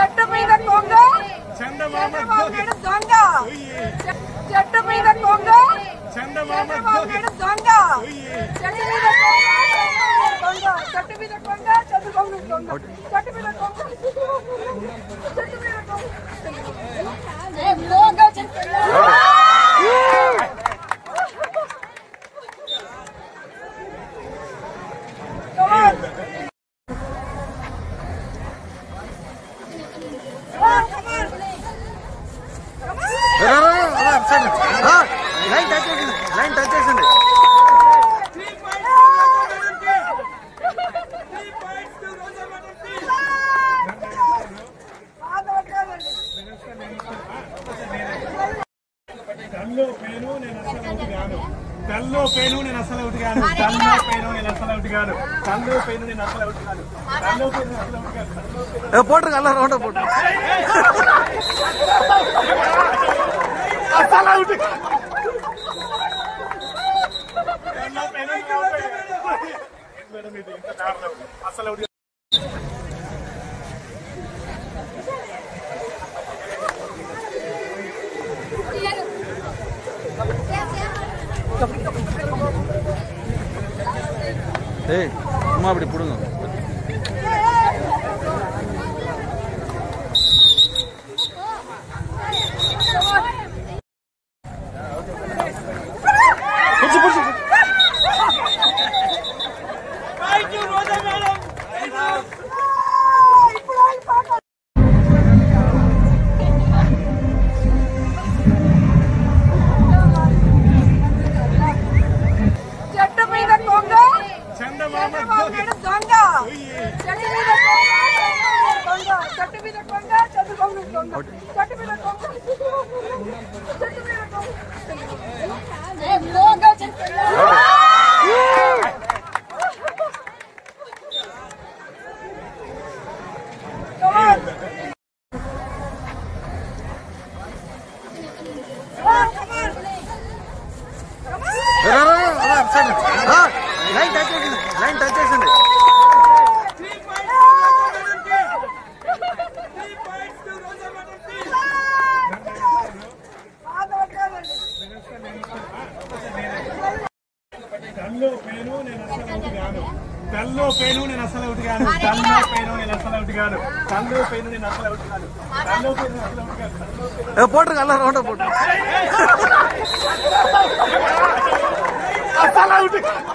చెట్టు మీద కొంగ చంద్రబాబు నాయుడు దొంగ చెట్టు మీద కొంగ చంద్రబాబు నాయుడు దొంగ చెట్టు మీద కొంగ చెట్టు మీద కొంగ చంద్రబాబు నాయుడు దొంగ చెట్టు మీద కొంగ చెట్టు మీద లైన్ టచ్ చేసింది. తల్లో పేను నేను అసలు ఒకటి కాను. తల్లో పేను నేను అసలు ఒకటి కాను. తల్లో పేను నేను అసలు ఒకటి కాను. తల్లో పేను నేను అసలు ఒకటి కాను. తల్లో పేను అసలు ఒకటి కాను. పోటర్ అలా రౌండ్ పోటు అసలు ఒకటి మేడం ఇది ఇంత దారుణం. అసలు ఒకటి அம்மா அப்படி பிடுங்க. చంద్రబాబు నాయుడు దొంగ చెట్టు మీద కొంగ చెట్టు మీద కొంగ చంద్రబాబు నాయుడు దొంగ చెట్టు మీద కొంగ చెట్టు మీద లైన్ టచ్ చేసింది. తల్లో పేను నేను అసలు ఒకటి కాను. తల్లో పేను నేను అసలు ఒకటి కాను. తల్లో పేను నేను అసలు ఒకటి కాను. తల్లో పేను నేను అసలు ఒకటి కాను. తల్లో పేను అసలు ఒకటి కాను. పోటర్ అలా రౌండ్ పోటు అసలు ఒకటి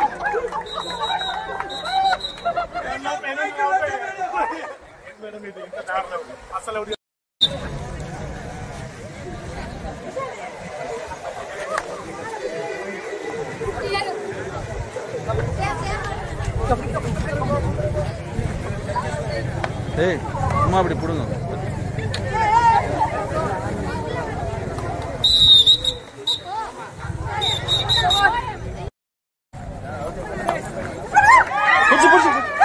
మేడం ఇది ఇంత దారుణం. అసలు ఒకటి அம்மா அப்படி பிடுங்க. புடிச்சு